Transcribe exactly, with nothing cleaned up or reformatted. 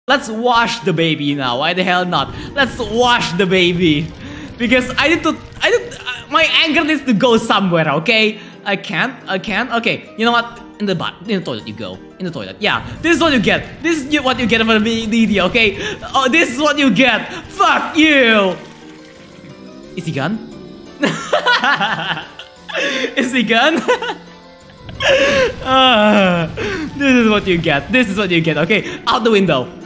Let's wash the baby now. Why the hell not? Let's wash the baby. Because I need to, I need, uh, my anger needs to go somewhere, okay? I can't, I can't. Okay, you know what? In the butt, in the toilet you go. In the toilet, yeah. This is what you get. This is what you get for the video, okay? Oh, this is what you get. Fuck you. Is he gone? Is he gone? uh, this is what you get. This is what you get, okay? Out the window.